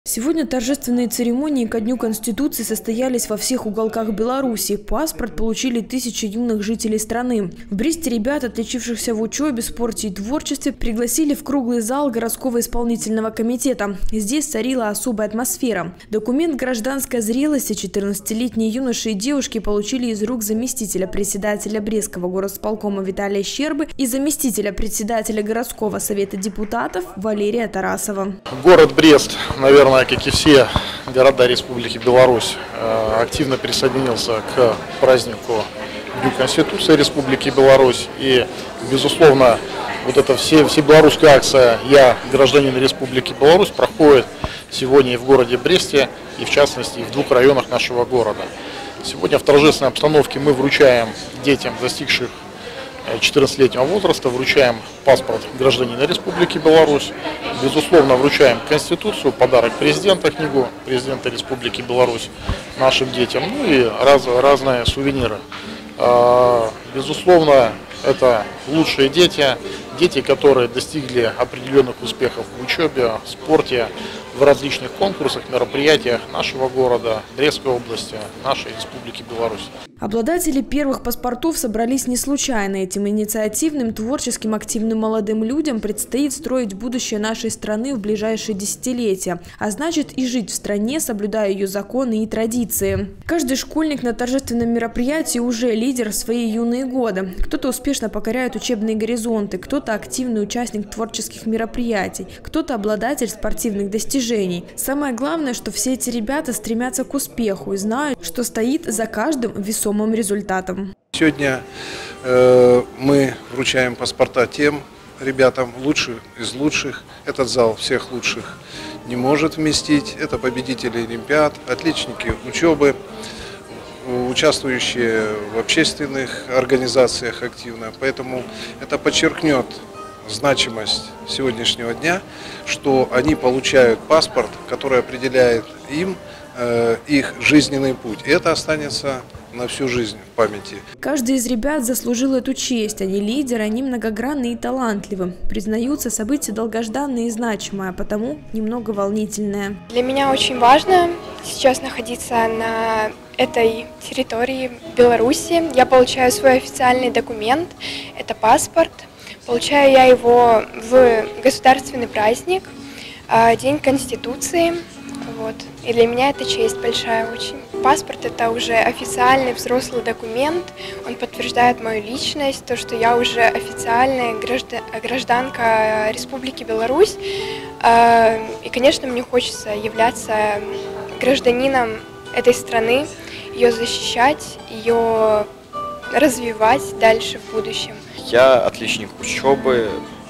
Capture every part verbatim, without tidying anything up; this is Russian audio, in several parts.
Сегодня торжественные церемонии ко Дню Конституции состоялись во всех уголках Беларуси. Паспорт получили тысячи юных жителей страны. В Бресте ребят, отличившихся в учебе, спорте и творчестве, пригласили в круглый зал городского исполнительного комитета. Здесь царила особая атмосфера. Документ гражданской зрелости четырнадцатилетние юноши и девушки получили из рук заместителя председателя Брестского горосполкома Виталия Щербы и заместителя председателя городского совета депутатов Валерия Тарасова. Город Брест, наверное, как и все города Республики Беларусь, активно присоединился к празднику Дню Конституции Республики Беларусь. И, безусловно, вот эта все, всебелорусская акция «Я гражданин Республики Беларусь» проходит сегодня и в городе Бресте, и в частности и в двух районах нашего города. Сегодня в торжественной обстановке мы вручаем детям, достигших четырнадцатилетнего возраста, вручаем паспорт гражданина Республики Беларусь, безусловно, вручаем Конституцию, подарок президента, книгу президента Республики Беларусь нашим детям, ну и раз, разные сувениры. Безусловно, это лучшие дети, дети, которые достигли определенных успехов в учебе, в спорте, в различных конкурсах, мероприятиях нашего города, Брестской области, нашей Республики Беларусь. Обладатели первых паспортов собрались не случайно. Этим инициативным, творческим, активным молодым людям предстоит строить будущее нашей страны в ближайшие десятилетия, а значит и жить в стране, соблюдая ее законы и традиции. Каждый школьник на торжественном мероприятии уже лидер в свои юные годы. Кто-то успешно покоряет учебные горизонты, кто-то активный участник творческих мероприятий, кто-то обладатель спортивных достижений. Самое главное, что все эти ребята стремятся к успеху и знают, что стоит за каждым весомым результатом. Сегодня э, мы вручаем паспорта тем ребятам, лучших из лучших. Этот зал всех лучших не может вместить. Это победители олимпиад, отличники учебы, участвующие в общественных организациях активно. Поэтому это подчеркнет значимость сегодняшнего дня, что они получают паспорт, который определяет им э, их жизненный путь. И это останется на всю жизнь в памяти. Каждый из ребят заслужил эту честь. Они лидеры, они многогранные и талантливы. Признаются, события долгожданные и значимые, а потому немного волнительное. Для меня очень важно сейчас находиться на этой территории Беларуси. Я получаю свой официальный документ, это паспорт. Получаю я его в государственный праздник, День Конституции. Вот. И для меня это честь большая очень. Паспорт – это уже официальный взрослый документ, он подтверждает мою личность, то, что я уже официальная гражданка Республики Беларусь. И, конечно, мне хочется являться гражданином этой страны, ее защищать, ее развивать дальше в будущем. Я отличник учебы,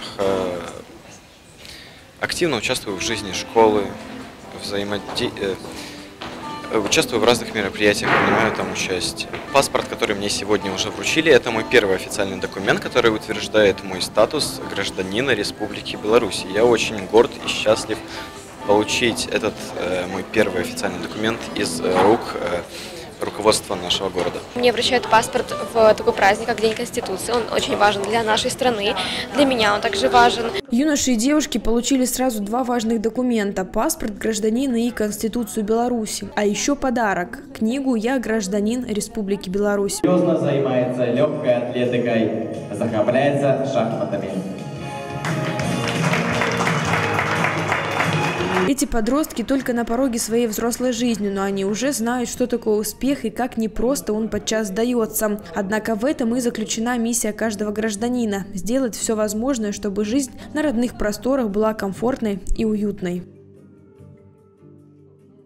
активно участвую в жизни школы, взаимоди... участвую в разных мероприятиях, принимаю там участие. Паспорт, который мне сегодня уже вручили, это мой первый официальный документ, который утверждает мой статус гражданина Республики Беларусь. Я очень горд и счастлив получить этот э, мой первый официальный документ из э, рук э, руководства нашего города. Мне вручают паспорт в такой праздник, как День Конституции. Он очень важен для нашей страны. Для меня он также важен. Юноши и девушки получили сразу два важных документа – паспорт гражданина и Конституцию Беларуси. А еще подарок – книгу «Я гражданин Республики Беларусь». Серьезно занимается легкой атлетикой, захопляется шахматами. Эти подростки только на пороге своей взрослой жизни, но они уже знают, что такое успех и как непросто он подчас дается. Однако в этом и заключена миссия каждого гражданина – сделать все возможное, чтобы жизнь на родных просторах была комфортной и уютной.